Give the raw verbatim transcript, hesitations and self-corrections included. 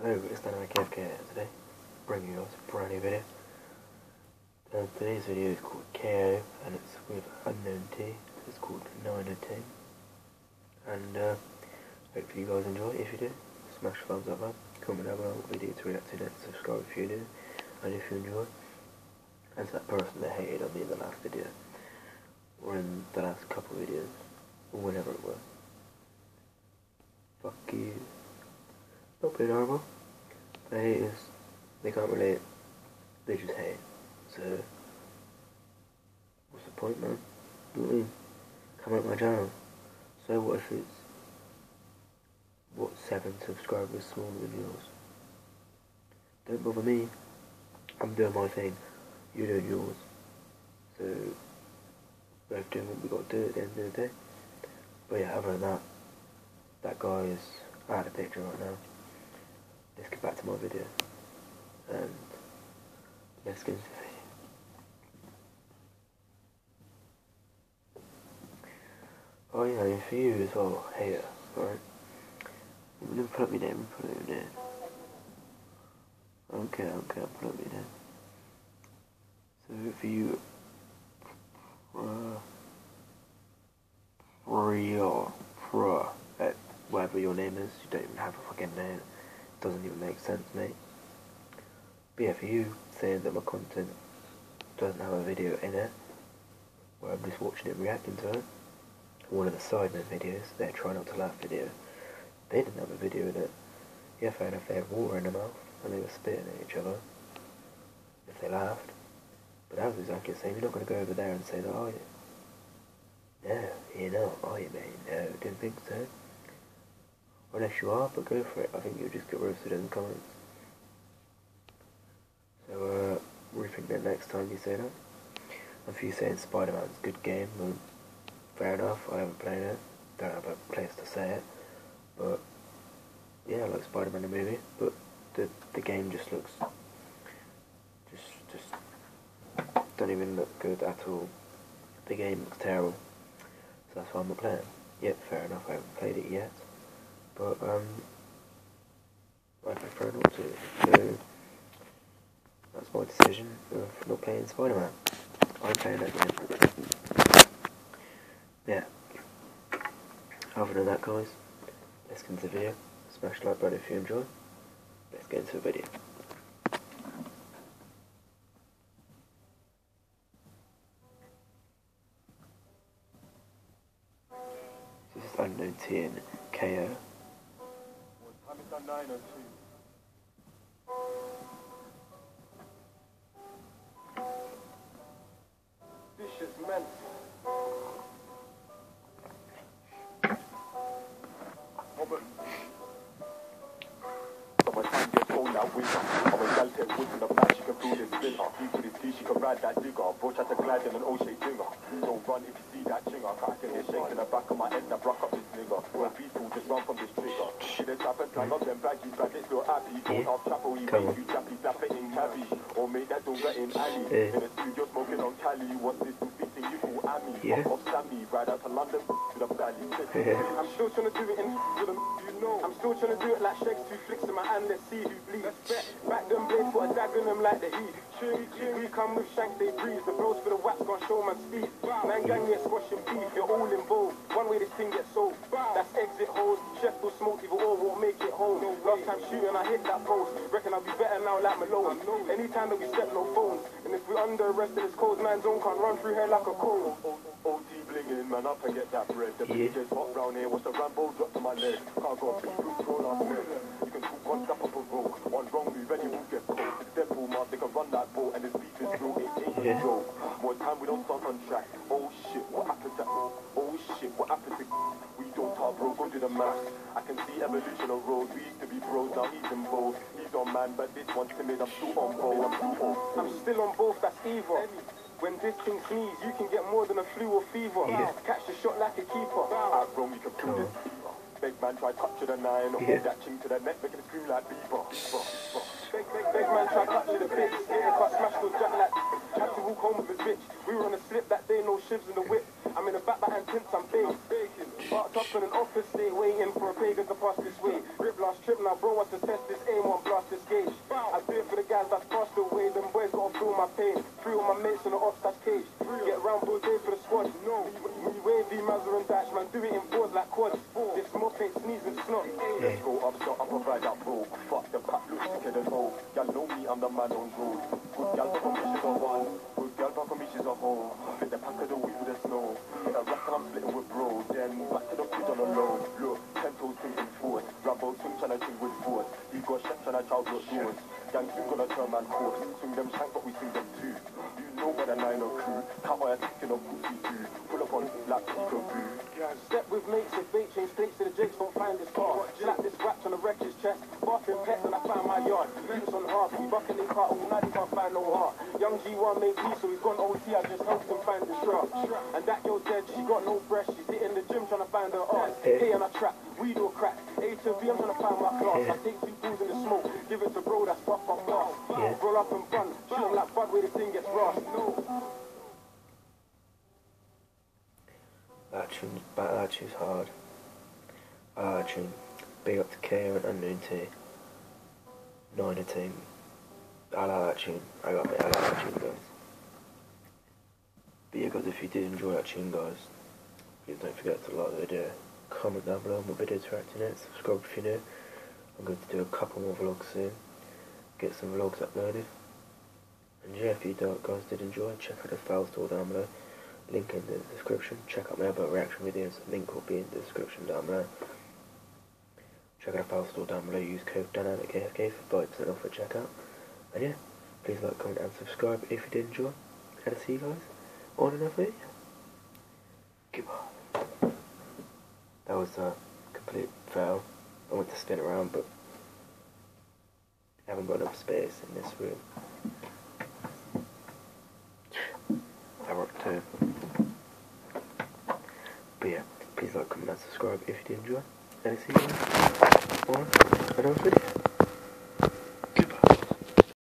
Hello, it's Dynamic K F K today, bringing you a brand new video. Uh, today's video is called K O, and it's with Unknown T. It's called nine oh ten. And uh, hopefully you guys enjoy. If you do, smash the thumbs up, man. Comment down below what video to react to next, subscribe if you do, and if you enjoy. And to that person that hated on me in the last video, or in the last couple of videos, or whenever it was. Fuck you. Not being horrible. The haters, they can't relate. They just hate. So, what's the point, man? You know what I mean? Come at my channel. So what if it's, what, seven subscribers smaller than yours? Don't bother me. I'm doing my thing. You're doing yours. So, both doing what we got to do at the end of the day. But yeah, other than that, that guy is out of the picture right now. Let's get back to my video, and let's get into the video. Oh yeah, and for you as well, hater, alright? Let me put up your name, put up your name. I don't care, I don't care, put up your name. So for you, Pro, Pro, whatever your name is, you don't even have a fucking name. Doesn't even make sense, mate. But yeah, for you saying that my content doesn't have a video in it, where I'm just watching it, reacting to it, one of the Sidemen videos, their try not to laugh video, they didn't have a video in it. Yeah, fair enough, they had water in their mouth and they were spitting at each other if they laughed. But that was exactly the same. You're not going to go over there and say that, are you? No, you're not, are you, mate? No, didn't think so. Unless you are, but go for it. I think you'll just get roasted in the comments. So, uh, rethink that next time you say that. And for you saying Spider-Man's a good game, well, fair enough, I haven't played it. Don't have a place to say it. But, yeah, I like Spider-Man the movie, but the the game just looks, just, just, don't even look good at all. The game looks terrible. So that's why I'm not playing it. Yep, fair enough, I haven't played it yet. But, um, I prefer not to, so that's my decision of not playing Spider-Man. I'm playing that game. Yeah. Other than that, guys, let's get into the video. Smash the like button if you enjoy. Let's get into the video. This is Unknown T and K O. nine oh two. This shit's meant. Robert. My time gets old now, winter. I'm a gal take wood in the back, she can feel the splinter. Deep with his teeth, she can ride that digger. Bro tried to glide in an O-shaped dinger. Don't run if you see that chinger. I can hear shake in the back of my head, that broke up this nigga. When people just run from this trigger. The type of plan of them baggy, but it's so happy. Don't have chapel, he make you chappy, slap it in cabby. Or make that don't get in alley. In the studio smoking on Cali. What's this to fitting you for Ami? Yeah. Off Sammy, right out to London to the valley. I'm still trying to do it in to the you know. I'm still trying to do it like Shakes, two flicks in my hand, let's see who bleeds. Back them blades, put a dag on them like the heat. We come with shanks, they breeze. The bros for the wax gon' show man speed. Man gang here squashing beef, you're all involved. One way this thing gets sold. That's exit holes. Chef will smoke either or won't make it home. Last time shooting I hit that post. Reckon I'll be better now like Malone. Anytime that we step no phones. And if we under arrest in this cold man zone can't run through here like a cold. O T blinging man up and get that bread. The bitch is hot round here. Watch the Rambo drop to my leg. Can't go big blue pro last minute. You can talk one step up a road. One wrong move and you will get cold. It's Deadpool mask, they can run that boat and this beef is real. It ain't a joke. More time we don't start on track. Oh shit, what happened to Oh shit, what happened to We don't talk bro, go do the math. I can see evolution of road. We used to be bros, now he's in both. He's on man, but this one's timid. I'm still on both. I'm still on I'm still on both, that's evil. When this thing sneezes, you can get more than a flu or fever. Yeah. Catch the shot like a keeper. Out wrong, you can prove this. Big man try touch to the nine, or yeah. that ching to the neck, making it scream like Bieber. Big, big, big man try touch to the bits, getting cut, smash those jack like. Had to walk home with his bitch. We were on a slip that day, no shivs in the whip. I'm in the back, but and tints, I'm big. Parked up in an office, stay waiting for a pagan to pass this way. Rip last trip, now bro wants to test this aim, won't blast this gauge. I do it for the guys that's passed away, them boys gotta feel my pain. Three of my mates in the ops that's caged. Get round all day for the squad. No, me wavy, Mazur and Dash, man, do it in fours like quads. This mop ain't sneezing snot. Let's go up, so I provide that bro. Fuck the pack, looks sicker than hoe. Y'all know me, I'm the man on road. Good gal, fuck on me, she's a one. Good gal, fuck on me, she's a hoe. Fit the pack of the weed with the snow. Hit a rack and I'm splitting with bro. Then back to the bridge on the low. Look, ten toes thinking forward. Rambo swing trying to swing with forward. He got shot trying to child look doors. Gang soon gonna turn man course. Swing them shank, but we swing them too. You know where the nine or crew. Cowboy attacking on pussy too. Pull up on like Pico Boo. Step with mates, if bait change straight to the jakes, don't find this car. Slap this watch on the wreckage chest. Barking pets and I found my yard. Boots on half, we bucking in car all night, he can't find no heart. Young G one made peace, so he's gone O T, I just helped him find the strap. And that girl dead, she got no breast, she's hitting the gym trying to find her ass. Hey, and I trap, weed or crack. A to B, I'm trying to find my class. I take two pools in the smoke, give it to bro, that's puff puff gas. Roll up and run, shoot him like bud where the thing gets rough. No. That tune's, that tune's hard. I like that tune. Big up to K and Unknown T. Niner team. I like that tune. I got it. I like that tune, guys. But yeah, guys, if you did enjoy that tune, guys, please don't forget to like the video, comment down below on what video to react to next, subscribe if you're new. I'm going to do a couple more vlogs soon. Get some vlogs uploaded. And yeah, if you guys did enjoy, check out the file store down below. Link in the description. Check out my other reaction videos. Link will be in the description down below. Check out the file store down below. Use code Dynamic A F K for five percent off at checkout. And yeah, please like, comment and subscribe if you did enjoy. And I'll see you guys on another video. Goodbye. That was a complete fail. I went to spin around, but I haven't got enough space in this room. I rocked too. But yeah, please like, comment and subscribe if you did enjoy. And I'll see you guys on another video.